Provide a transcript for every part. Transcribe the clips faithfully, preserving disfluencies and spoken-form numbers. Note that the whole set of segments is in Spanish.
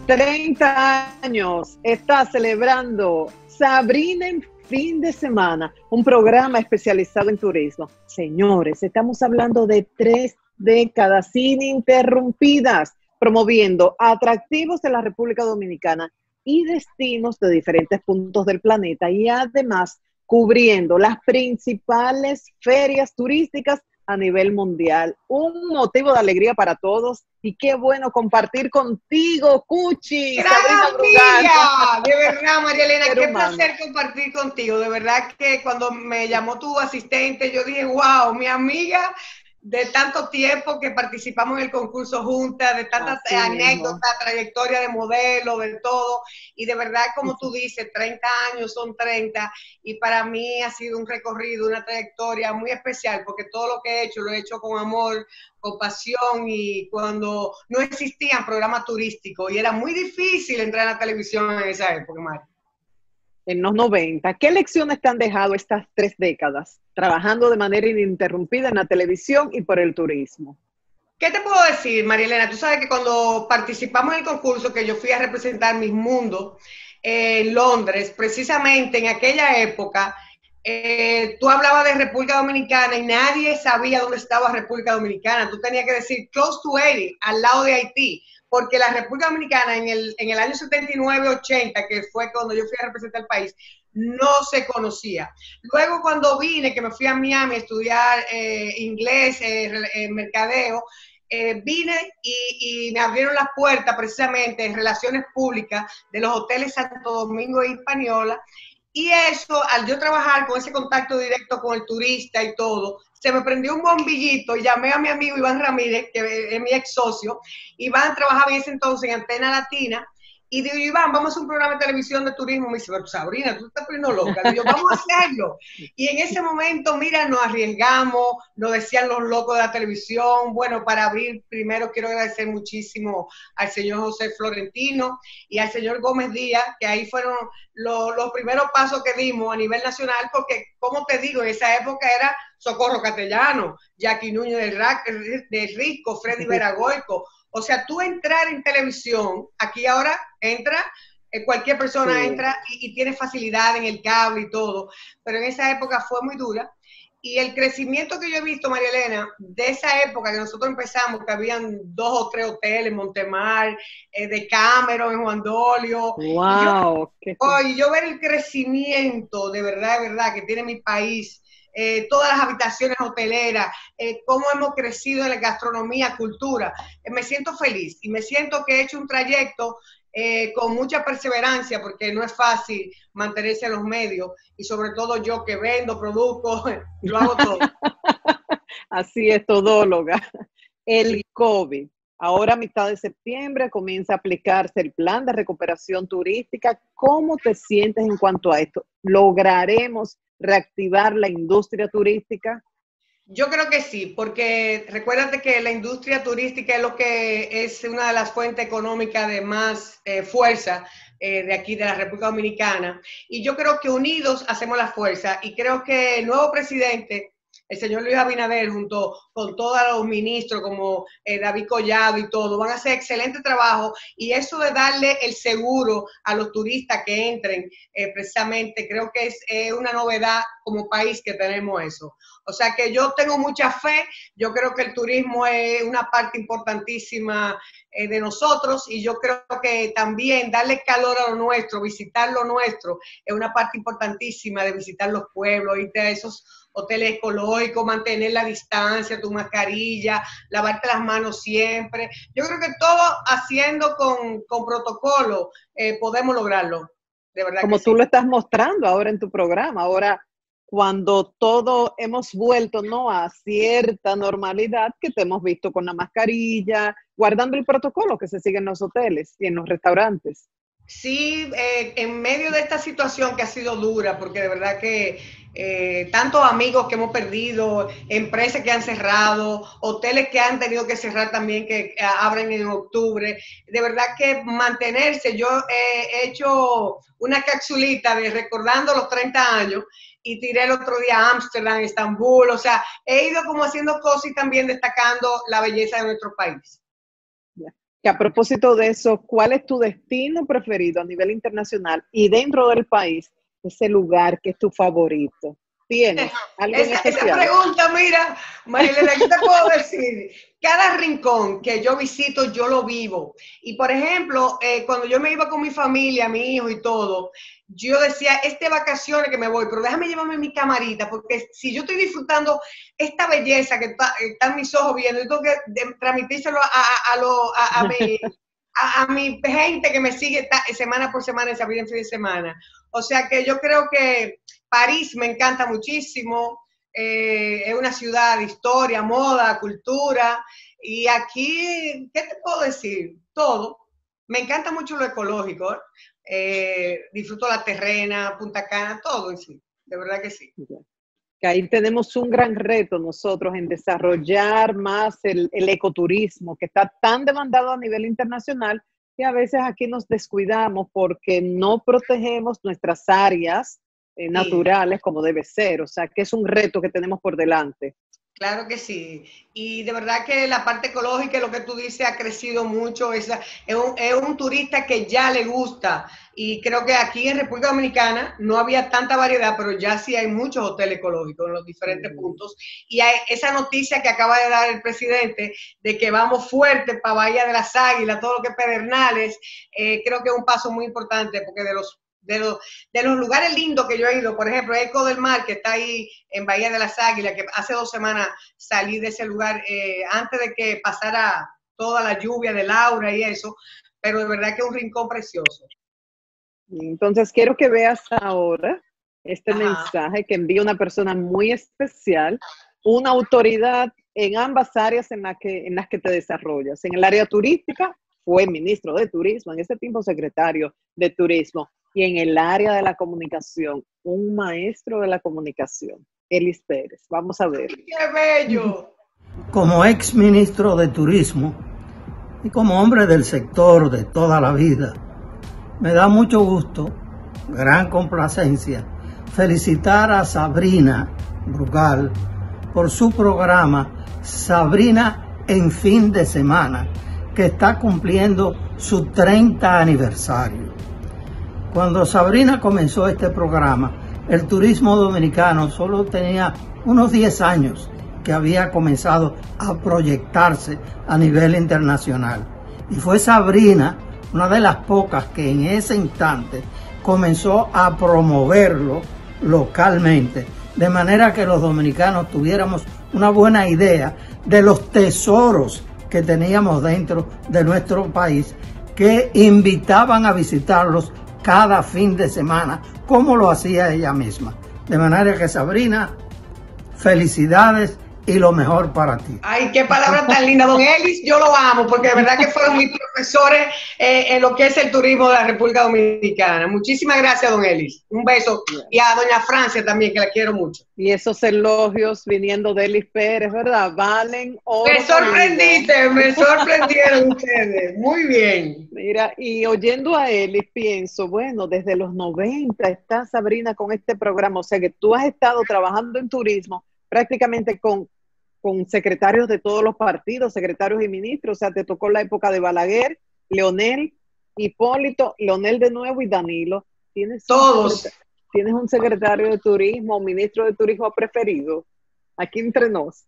treinta años está celebrando Sabrina en fin de semana, un programa especializado en turismo. Señores, estamos hablando de tres décadas ininterrumpidas, promoviendo atractivos de la República Dominicana y destinos de diferentes puntos del planeta, y además cubriendo las principales ferias turísticas a nivel mundial. Un motivo de alegría para todos, y qué bueno compartir contigo, Cuchi, Sabrina Brugal. De verdad, María Elena, qué humano. placer compartir contigo. De verdad que cuando me llamó tu asistente, yo dije, wow, mi amiga de tanto tiempo que participamos en el concurso juntas, de tantas Así anécdotas, mismo. trayectoria de modelo, de todo. Y de verdad, como tú dices, treinta años son treinta, y para mí ha sido un recorrido, una trayectoria muy especial, porque todo lo que he hecho, lo he hecho con amor, con pasión, y cuando no existían programas turísticos, y era muy difícil entrar a la televisión en esa época, María. En los noventa, ¿qué lecciones te han dejado estas tres décadas trabajando de manera ininterrumpida en la televisión y por el turismo? ¿Qué te puedo decir, María Elena? Tú sabes que cuando participamos en el concurso, que yo fui a representar Mis Mundo eh, en Londres, precisamente en aquella época, eh, tú hablabas de República Dominicana y nadie sabía dónde estaba República Dominicana. Tú tenías que decir close to eighty, al lado de Haití, porque la República Dominicana en el, en el año setenta y nueve ochenta, que fue cuando yo fui a representar el país, no se conocía. Luego, cuando vine, que me fui a Miami a estudiar eh, inglés, eh, eh, mercadeo, eh, vine y, y me abrieron las puertas precisamente en relaciones públicas de los hoteles Santo Domingo e Hispaniola. Y eso, al yo trabajar con ese contacto directo con el turista y todo, se me prendió un bombillito y llamé a mi amigo Iván Ramírez, que es mi ex socio. Iván trabajaba en ese entonces en Antena Latina, y digo, Iván, vamos a hacer un programa de televisión de turismo. Me dice, pero Sabrina, tú estás poniendo loca. Digo, vamos a hacerlo. Y en ese momento, mira, nos arriesgamos, nos decían los locos de la televisión. Bueno, para abrir, primero quiero agradecer muchísimo al señor José Florentino y al señor Gómez Díaz, que ahí fueron los, los primeros pasos que dimos a nivel nacional, porque, como te digo, en esa época era Socorro Castellano, Jackie Núñez del, del Risco, Freddy Veragoico. O sea, tú entrar en televisión, aquí ahora entra, eh, cualquier persona Sí. entra y, y tiene facilidad en el cable y todo, pero en esa época fue muy dura. Y el crecimiento que yo he visto, María Elena, de esa época que nosotros empezamos, que habían dos o tres hoteles, Montemar, eh, de Cameron, en Juan Dolio. ¡Wow! Y yo, oh, y yo ver el crecimiento, de verdad, de verdad, que tiene mi país, Eh, todas las habitaciones hoteleras, eh, cómo hemos crecido en la gastronomía, cultura. Eh, me siento feliz y me siento que he hecho un trayecto eh, con mucha perseverancia, porque no es fácil mantenerse en los medios, y sobre todo yo que vendo, produzco, lo hago todo. Así es, todóloga. El Sí. COVID. Ahora, a mitad de septiembre, comienza a aplicarse el plan de recuperación turística. ¿Cómo te sientes en cuanto a esto? ¿Lograremos reactivar la industria turística? Yo creo que sí, porque recuérdate que la industria turística es lo que es una de las fuentes económicas de más eh, fuerza eh, de aquí, de la República Dominicana. Y yo creo que unidos hacemos la fuerza, y creo que el nuevo presidente, el señor Luis Abinader, junto con todos los ministros como eh, David Collado y todo, van a hacer excelente trabajo, y eso de darle el seguro a los turistas que entren, eh, precisamente, creo que es eh, una novedad como país que tenemos eso. O sea que yo tengo mucha fe, yo creo que el turismo es una parte importantísima eh, de nosotros, y yo creo que también darle calor a lo nuestro, visitar lo nuestro, es una parte importantísima de visitar los pueblos, irte a esos hoteles ecológicos, mantener la distancia, tu mascarilla, lavarte las manos siempre. Yo creo que todo haciendo con, con protocolo eh, podemos lograrlo, de verdad que Como tú sí. lo estás mostrando ahora en tu programa. Ahora, cuando todo hemos vuelto, ¿no?, a cierta normalidad, que te hemos visto con la mascarilla, guardando el protocolo que se sigue en los hoteles y en los restaurantes. Sí, eh, en medio de esta situación que ha sido dura, porque de verdad que eh, tantos amigos que hemos perdido, empresas que han cerrado, hoteles que han tenido que cerrar también, que eh, abren en octubre, de verdad que mantenerse, yo he hecho una capsulita de recordando los treinta años, y tiré el otro día a Ámsterdam, Estambul, o sea, he ido como haciendo cosas y también destacando la belleza de nuestro país. Que a propósito de eso, ¿cuál es tu destino preferido a nivel internacional y dentro del país, ese lugar que es tu favorito? ¿Tienes algo en Esa, esa especial? pregunta, mira, Marilena, ¿qué te puedo decir? Cada rincón que yo visito, yo lo vivo. Y por ejemplo, eh, cuando yo me iba con mi familia, mi hijo y todo, yo decía, este vacaciones que me voy, pero déjame llevarme mi camarita, porque si yo estoy disfrutando esta belleza que está, están mis ojos viendo, yo tengo que de, transmitírselo a, a, a, lo, a, a mi... A, a, mi gente que me sigue ta, semana por semana y se abre en fin de semana. O sea que yo creo que París me encanta muchísimo, eh, es una ciudad de historia, moda, cultura, y aquí, ¿qué te puedo decir? Todo. Me encanta mucho lo ecológico, eh, disfruto la terrena, Punta Cana, todo en sí, de verdad que sí. Que ahí tenemos un gran reto nosotros en desarrollar más el, el ecoturismo, que está tan demandado a nivel internacional, que a veces aquí nos descuidamos porque no protegemos nuestras áreas eh, naturales como debe ser. O sea, que es un reto que tenemos por delante. Claro que sí. Y de verdad que la parte ecológica, lo que tú dices, ha crecido mucho. Es, es, un, es un turista que ya le gusta. Y creo que aquí en República Dominicana no había tanta variedad, pero ya sí hay muchos hoteles ecológicos en los diferentes mm. puntos. Y hay esa noticia que acaba de dar el presidente de que vamos fuerte para Bahía de las Águilas, todo lo que es Pedernales, eh, creo que es un paso muy importante porque de los De los, de los lugares lindos que yo he ido, por ejemplo, Eco del Mar, que está ahí en Bahía de las Águilas, que hace dos semanas salí de ese lugar eh, antes de que pasara toda la lluvia de Laura y eso, pero de verdad que es un rincón precioso. Entonces quiero que veas ahora este Ajá. mensaje que envía una persona muy especial, una autoridad en ambas áreas en, la que, en las que te desarrollas. En el área turística fue ministro de Turismo, en ese tiempo secretario de Turismo. Y en el área de la comunicación, un maestro de la comunicación, Elis Pérez. Vamos a ver. ¡Qué bello! Como ex ministro de Turismo y como hombre del sector de toda la vida, me da mucho gusto, gran complacencia, felicitar a Sabrina Brugal por su programa Sabrina en fin de semana, que está cumpliendo su treinta aniversario. Cuando Sabrina comenzó este programa, el turismo dominicano solo tenía unos diez años que había comenzado a proyectarse a nivel internacional. Y fue Sabrina, una de las pocas que en ese instante comenzó a promoverlo localmente, de manera que los dominicanos tuviéramos una buena idea de los tesoros que teníamos dentro de nuestro país, que invitaban a visitarlos cada fin de semana, como lo hacía ella misma. De manera que, Sabrina, felicidades y lo mejor para ti. Ay, qué palabra tan linda, don Elis, yo lo amo, porque de verdad que fueron mis profesores eh, en lo que es el turismo de la República Dominicana. Muchísimas gracias, don Elis. Un beso. Y a doña Francia también, que la quiero mucho. Y esos elogios viniendo de Elis Pérez, ¿verdad? Valen oro. Me sorprendiste, me sorprendieron ustedes. Muy bien. Mira, y oyendo a Elis, pienso, bueno, desde los noventa está Sabrina con este programa, o sea que tú has estado trabajando en turismo prácticamente con con secretarios de todos los partidos, secretarios y ministros, o sea, te tocó la época de Balaguer, Leonel, Hipólito, Leonel de nuevo y Danilo. ¿Tienes todos. Un ¿Tienes un secretario de turismo, un ministro de turismo preferido? Aquí entre nos.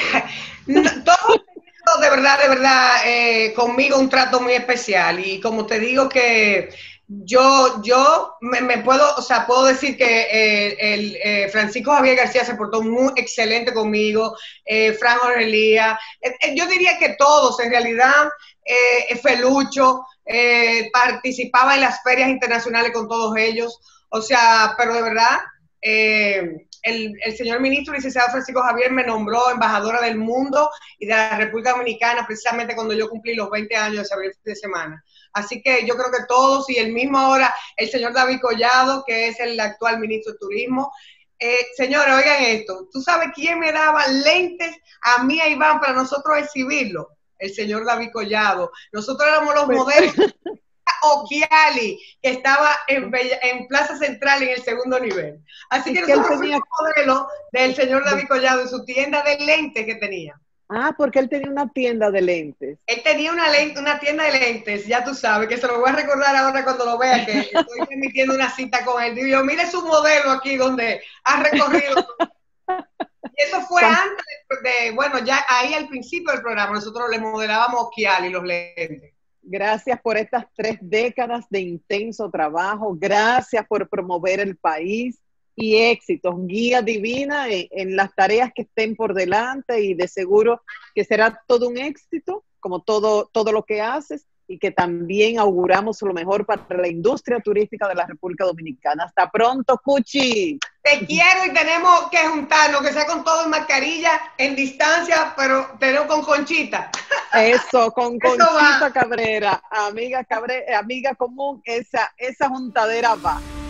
Todos, de verdad, de verdad, eh, conmigo un trato muy especial y como te digo que Yo, yo me, me puedo, o sea, puedo decir que eh, el, eh, Francisco Javier García se portó muy excelente conmigo, eh, Fran Orelía, eh, yo diría que todos, en realidad, eh, Felucho, eh, participaba en las ferias internacionales con todos ellos, o sea, pero de verdad, eh, el, el señor ministro, licenciado Francisco Javier, me nombró embajadora del mundo y de la República Dominicana, precisamente cuando yo cumplí los veinte años de Saber de Semana. Así que yo creo que todos, y el mismo ahora, el señor David Collado, que es el actual ministro de Turismo. Eh, señores, oigan esto, ¿tú sabes quién me daba lentes a mí, a Iván, para nosotros exhibirlo? El señor David Collado. Nosotros éramos los modelos Occhiali, que estaba en, Bella, en Plaza Central en el segundo nivel. Así que nosotros fuimos modelos del señor David Collado en su tienda de lentes que tenía. Ah, porque él tenía una tienda de lentes. Él tenía una, lente, una tienda de lentes, ya tú sabes, que se lo voy a recordar ahora cuando lo vea, que estoy permitiendo una cita con él. Digo yo, mire su modelo aquí donde ha recorrido. Y eso fue antes de, de, bueno, ya ahí al principio del programa, nosotros le modelábamos Kiali los lentes. Gracias por estas tres décadas de intenso trabajo. Gracias por promover el país y éxitos. Guía divina en, en las tareas que estén por delante y de seguro que será todo un éxito, como todo, todo lo que haces, y que también auguramos lo mejor para la industria turística de la República Dominicana. Hasta pronto, Cuchi. Te quiero y tenemos que juntarnos, que sea con todo en mascarilla, en distancia, pero tenemos con Conchita. Eso, con Eso Conchita va. Cabrera, amiga Cabrera, amiga común, esa, esa juntadera va.